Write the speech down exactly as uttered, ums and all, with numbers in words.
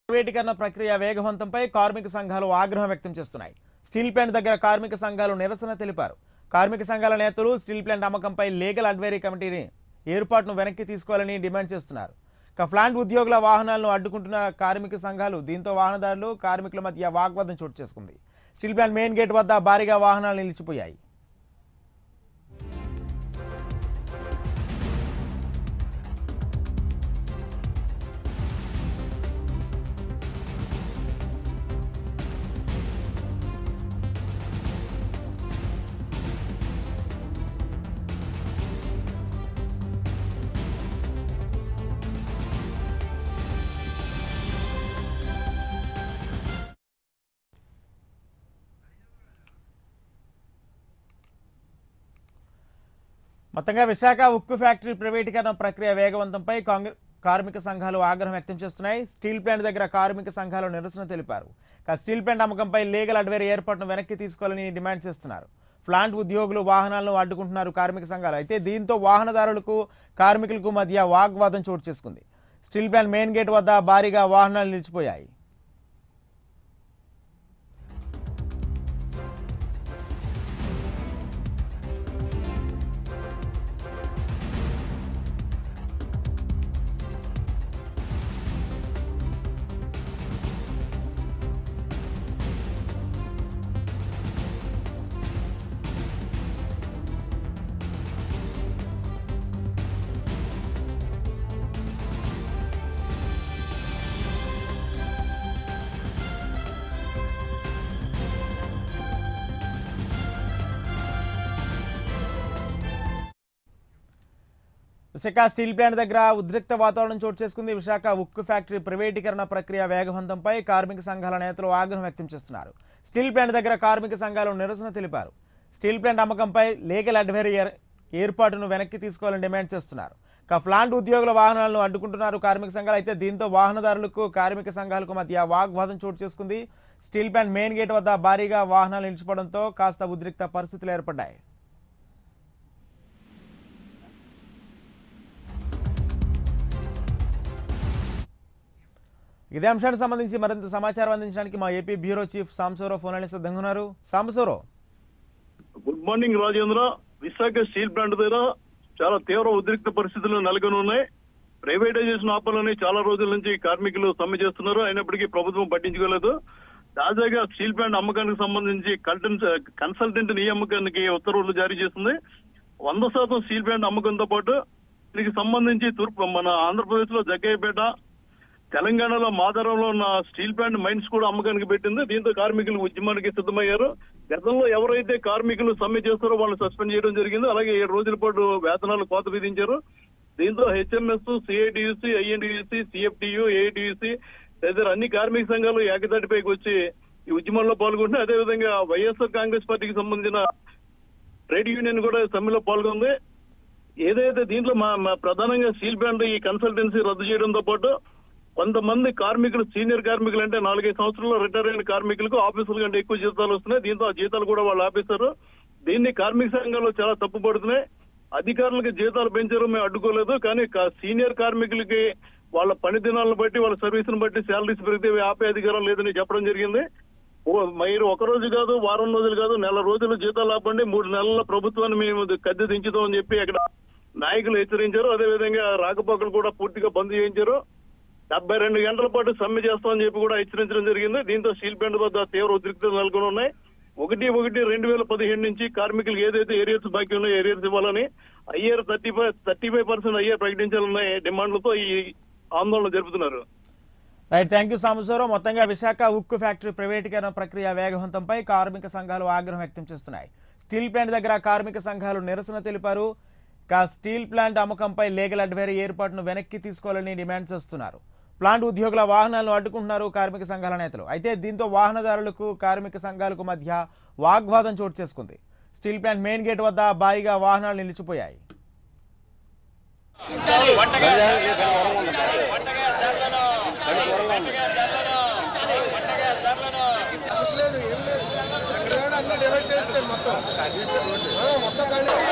ప్రైవేటీకరణ ప్రక్రియ వేగవంతంపై కార్మిక సంఘాలు ఆగ్రహం వ్యక్తం చేస్తున్నాయి. స్టీల్ ప్లాంట్ దగ్గర కార్మిక సంఘాలు నిరసన తెలిపారు. కార్మిక సంఘాల నేతలు స్టీల్ ప్లాంట్ అమ్మకంపై లీగల్ అడ్వైరీ కమిటీని ఏర్పాటును వెనక్కి తీసుకోవాలని డిమాండ్ చేస్తున్నారు. ప్లాంట్ ఉద్యోగుల వాహనాలను అడ్డుకుంటున్న కార్మిక సంఘాలు దీంతో వాహనదారులు కార్మికుల మధ్య వాగ్వాదం చోటు చేసుకుంది. స్టీల్ ప్లాంట్ మెయిన్ గేట్ వద్ద భారీగా వాహనాలు నిలిచిపోయాయి. మొత్తంగా విశాఖ ఉక్కు ఫ్యాక్టరీ ప్రైవేటీకరణ ప్రక్రియ వేగవంతంపై కాంగ్రెస్ కార్మిక సంఘాలు ఆగ్రహం వ్యక్తం చేస్తున్నాయి. స్టీల్ ప్లాంట్ దగ్గర కార్మిక సంఘాలు నిరసన తెలిపారు. స్టీల్ ప్లాంట్ అమ్మకంపై లీగల్ అడ్వైరీ ఏర్పాటును వెనక్కి తీసుకోవాలని డిమాండ్ చేస్తున్నారు. ప్లాంట్ ఉద్యోగులు వాహనాలను అడ్డుకుంటున్నారు కార్మిక సంఘాలు. అయితే దీంతో వాహనదారులకు కార్మికులకు మధ్య వాగ్వాదం చోటు చేసుకుంది. స్టీల్ ప్లాంట్ మెయిన్ గేట్ వద్ద భారీగా వాహనాలు నిలిచిపోయాయి. విశాఖ స్టీల్ ప్లాంట్ దగ్గర ఉద్రిక్త వాతావరణం చోటు చేసుకుంది. విశాఖ ఉక్కు ఫ్యాక్టరీ ప్రైవేటీకరణ ప్రక్రియ వేగవంతంపై కార్మిక సంఘాల నేతలు ఆగ్రహం వ్యక్తం చేస్తున్నారు. స్టీల్ ప్లాంట్ దగ్గర కార్మిక సంఘాలు నిరసన తెలిపారు. స్టీల్ ప్లాంట్ అమ్మకంపై లీగల్ అడ్వైరీ ఏర్పాటును వెనక్కి తీసుకోవాలని డిమాండ్ చేస్తున్నారు. ప్లాంట్ ఉద్యోగుల వాహనాలను అడ్డుకుంటున్నారు కార్మిక సంఘాలు. అయితే దీంతో వాహనదారులకు కార్మిక సంఘాలకు మధ్య వాగ్వాదం చోటు చేసుకుంది. స్టీల్ ప్లాంట్ మెయిన్ గేట్ వద్ద భారీగా వాహనాలు నిలిచిపోవడంతో కాస్త ఉద్రిక్త పరిస్థితులు ఏర్పడ్డాయి. ఇదే అంశానికి సంబంధించి మరింత సమాచారం అందించడానికి మా AP bureau chief Sambasivarao phone line సిద్ధంగా ఉన్నారు. Sambasivarao, good morning Rajendra. Visakha steel plant దగ్గర చాలా తీవ్ర ఉద్రిక్త పరిస్థితులు నెలకొని ఉన్నాయి. ప్రైవేటైజేషన్ ఆపాలని చాలా రోజుల నుంచి కార్మికులు సమ్మె చేస్తున్నారు. అయినప్పటికీ ప్రభుత్వం పట్టించుకోలేదు. తాజాగా స్టీల్ ప్లాంట్ అమ్మకానికి సంబంధించి కన్సల్టెంట్ నియామకానికి ఉత్తర్వులు జారీ చేస్తుంది. వంద శాతం స్టీల్ ప్లాంట్ అమ్మకంతో పాటు దీనికి సంబంధించి తూర్పు మన ఆంధ్రప్రదేశ్ లో జగ్గయ్యపేట, తెలంగాణలో మాదారంలో ఉన్న స్టీల్ ప్లాంట్ మైన్స్ కూడా అమ్మకానికి పెట్టింది. దీంతో కార్మికులు ఉద్యమానికి సిద్ధమయ్యారు. గతంలో ఎవరైతే కార్మికులు సమ్మె చేస్తారో వాళ్ళు సస్పెండ్ చేయడం జరిగింది. అలాగే ఏడు రోజుల పాటు వేతనాలు కోత విధించారు. దీంతో HMS, CITUC, INTUC, CFTU, AITUC తదితర అన్ని కార్మిక సంఘాలు ఏకతాటిపైకి వచ్చి ఈ ఉద్యమంలో పాల్గొంటున్నాయి. అదేవిధంగా వైఎస్ఆర్ కాంగ్రెస్ పార్టీకి సంబంధించిన ట్రేడ్ యూనియన్ కూడా సమ్మెలో పాల్గొంది. ఏదైతే దీంట్లో మా ప్రధానంగా స్టీల్ ప్లాంట్ ఈ కన్సల్టెన్సీ రద్దు చేయడంతో పాటు కొంతమంది కార్మికులు, సీనియర్ కార్మికులు అంటే నాలుగైదు సంవత్సరాల్లో రిటైర్ అయిన కార్మికులకు ఆఫీసుల కంటే ఎక్కువ జీతాలు వస్తున్నాయి. దీంతో ఆ జీతాలు కూడా వాళ్ళు ఆపేశారు. దీన్ని కార్మిక సంఘాలు చాలా తప్పుపడుతున్నాయి. అధికారులకు జీతాలు పెంచారు, మేము అడ్డుకోలేదు. కానీ సీనియర్ కార్మికులకి వాళ్ళ పని దినాలను బట్టి, వాళ్ళ సర్వీస్ను బట్టి శాలరీస్ పెరిగితే ఆపే అధికారం లేదని చెప్పడం జరిగింది. మీరు ఒక రోజు కాదు, వారం రోజులు కాదు, నెల రోజులు జీతాలు ఆపండి, మూడు నెలల ప్రభుత్వాన్ని మేము కద్దె దించుతామని చెప్పి అక్కడ నాయకులు హెచ్చరించారు. అదేవిధంగా రాకపోకలు కూడా పూర్తిగా బంద్ చేయించారు. డెబ్బై రెండు గంటల పాటు సమ్మె చేస్తామని చెప్పి కూడా హెచ్చరించడం జరిగింది. దీంతో స్టీల్ ప్లాంట్ వద్ద తీవ్ర ఉద్రిక్తలు నెలకొని ఉన్నాయి. ఒకటి ఒకటి రెండు వేల పదిహేడు నుంచి కార్మికులకు ఏదైతే ఏరియర్స్ బాకీ ఉన్నాయో ఏరియర్స్ ఇవ్వాలని, IR thirty five thirty five percent IR ప్రకటించాలన్న డిమాండ్లతో ఈ ఆందోళన జరుపుతున్నారు. Right, thank you Sambasivarao. మొత్తంగా విశాఖ ఉక్కు ఫ్యాక్టరీ ప్రైవేటీకరణ ప్రక్రియ వేగవంతంపై కార్మిక సంఘాలు ఆగ్రహం వ్యక్తం చేస్తున్నాయి. స్టీల్ ప్లాంట్ దగ్గర కార్మిక సంఘాలు నిరసన తెలిపారు. స్టీల్ ప్లాంట్ అమ్మకంపై లీగల్ అడ్వైరీ ఏర్పాటును వెనక్కి తీసుకోవాలని డిమాండ్ చేస్తున్నారు. ప్లాంట్ ఉద్యోగుల వాహనాలను అడ్డుకుంటున్నారు కార్మిక సంఘాల నేతలు. అయితే దీంతో వాహనదారులకు కార్మిక సంఘాలకు మధ్య వాగ్వాదం చోటు చేసుకుంది. స్టీల్ ప్లాంట్ మెయిన్ గేట్ వద్ద భారీగా వాహనాలు నిలిచిపోయాయి. మొత్తం మొత్తం